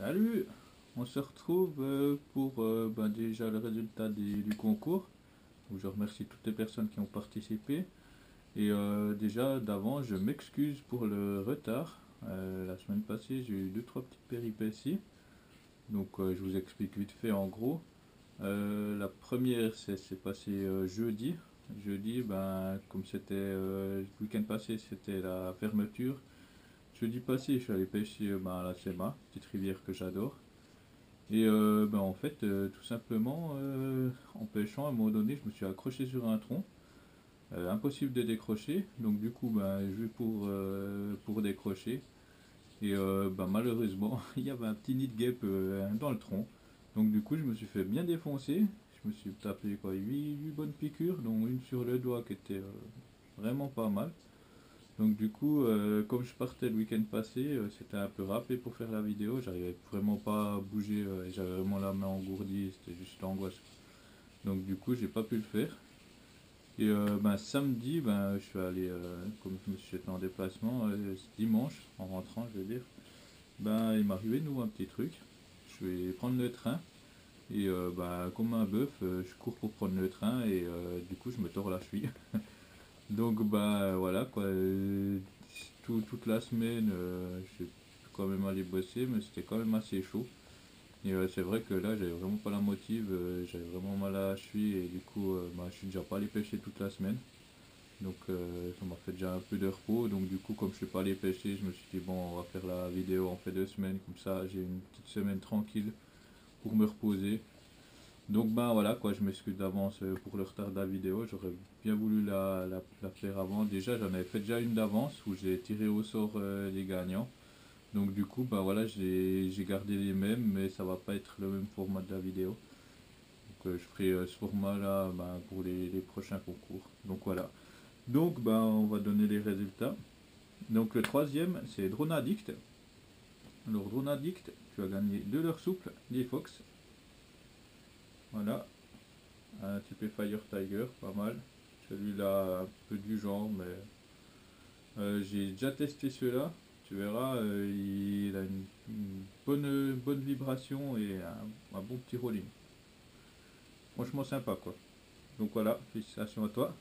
Salut, on se retrouve pour déjà le résultat du concours, où je remercie toutes les personnes qui ont participé. Et déjà d'avant, je m'excuse pour le retard. La semaine passée, j'ai eu deux trois petites péripéties. Donc je vous explique vite fait en gros. La première, c'est passé jeudi. Jeudi, comme c'était le week-end passé, c'était la fermeture. Jeudi passé, je suis allé pêcher à la Sema, petite rivière que j'adore. Et en fait, tout simplement, en pêchant, à un moment donné, je me suis accroché sur un tronc. Impossible de décrocher. Donc du coup, je vais pour décrocher. Et malheureusement, il y avait un petit nid de guêpe dans le tronc. Donc du coup, je me suis fait bien défoncer. Je me suis tapé quoi, 8 bonnes piqûres, dont une sur le doigt qui était vraiment pas mal. Donc du coup, comme je partais le week-end passé, c'était un peu râpé pour faire la vidéo, j'arrivais vraiment pas à bouger, et j'avais vraiment la main engourdie, c'était juste l'angoisse. Donc du coup, j'ai pas pu le faire. Et samedi, je suis allé, comme je me suis en déplacement, dimanche, en rentrant, je veux dire, il m'est arrivé de nouveau un petit truc. Je vais prendre le train, et comme un bœuf, je cours pour prendre le train, et du coup, je me tords la cheville. Donc voilà quoi, toute la semaine j'ai quand même allé bosser mais c'était quand même assez chaud. Et c'est vrai que là j'avais vraiment pas la motive, j'avais vraiment mal à la cheville et du coup je suis déjà pas allé pêcher toute la semaine. Donc ça m'a fait déjà un peu de repos. Donc du coup comme je suis pas allé pêcher, je me suis dit bon on va faire la vidéo en fait 2 semaines, comme ça j'ai une petite semaine tranquille pour me reposer. Donc voilà quoi, je m'excuse d'avance pour le retard de la vidéo, j'aurais bien voulu la faire avant. Déjà j'en avais fait déjà une d'avance où j'ai tiré au sort les gagnants. Donc du coup voilà, j'ai gardé les mêmes mais ça va pas être le même format de la vidéo. Donc je ferai ce format là pour les prochains concours. Donc voilà. Donc on va donner les résultats. Donc le troisième c'est Drone Addict. Alors Drone Addict, tu as gagné 2 leurres souples, des Fox. Voilà. Un type Fire Tiger, pas mal. Celui-là, un peu du genre, mais j'ai déjà testé celui-là. Tu verras, il a une bonne vibration et un bon petit rolling. Franchement sympa quoi. Donc voilà, félicitations à toi.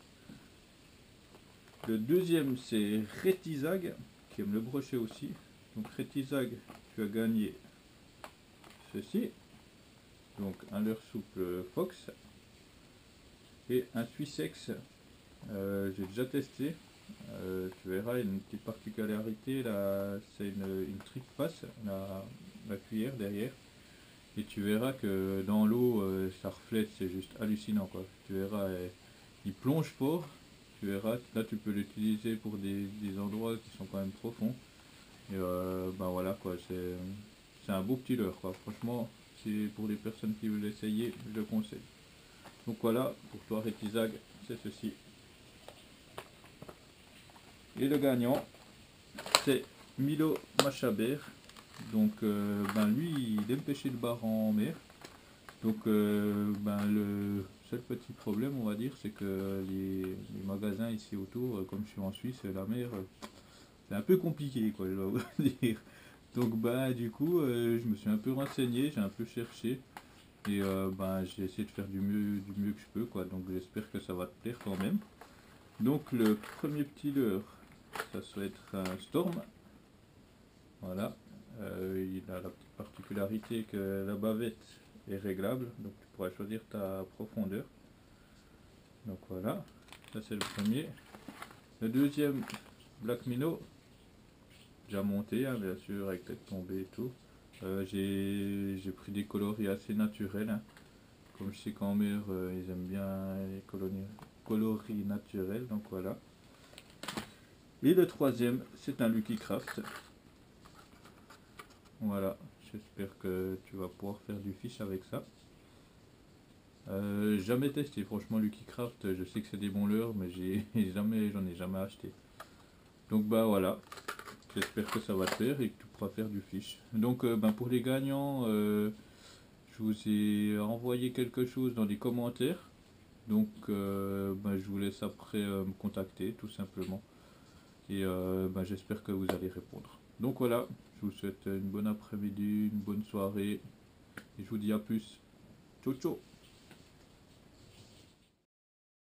Le deuxième c'est Retizag, qui aime le brochet aussi. Donc Retizag, tu as gagné ceci. Donc un leurre souple Fox et un Suissex. J'ai déjà testé. Tu verras, il y a une petite particularité là, c'est une trick passe, la cuillère derrière. Et tu verras que dans l'eau, ça reflète, c'est juste hallucinant quoi. Tu verras, il plonge fort. Tu verras, là tu peux l'utiliser pour des endroits qui sont quand même profonds. Et voilà quoi, c'est un beau petit leurre quoi. Franchement, c'est pour les personnes qui veulent essayer, je le conseille. Donc voilà, pour toi Rétisag, c'est ceci. Et le gagnant, c'est Milo Machaber. Donc lui, il aime pêcher le bar en mer. Donc le seul petit problème, on va dire, c'est que les magasins ici autour, comme je suis en Suisse, la mer, c'est un peu compliqué, quoi, je dois vous dire. Donc du coup, je me suis un peu renseigné, j'ai un peu cherché. Et j'ai essayé de faire du mieux que je peux, quoi. Donc j'espère que ça va te plaire quand même. Donc le premier petit leurre, ça va être un Storm. Voilà. Il a la petite particularité que la bavette est réglable, donc tu pourras choisir ta profondeur. Donc voilà, ça c'est le premier. Le deuxième, Black Minnow, déjà monté, hein, bien sûr, avec tête tombée et tout. J'ai pris des coloris assez naturels. Hein. Comme je sais qu'en mer, ils aiment bien les coloris naturels, donc voilà. Et le troisième, c'est un Lucky Craft. Voilà, j'espère que tu vas pouvoir faire du fish avec ça. Jamais testé, franchement Lucky Craft, je sais que c'est des bons leurres, mais j'en ai jamais acheté. Donc voilà, j'espère que ça va te faire et que tu pourras faire du fish. Donc pour les gagnants, je vous ai envoyé quelque chose dans les commentaires. Donc je vous laisse après me contacter tout simplement. Et j'espère que vous allez répondre. Donc voilà, Je vous souhaite une bonne après-midi, une bonne soirée. Et je vous dis à plus. Ciao ciao.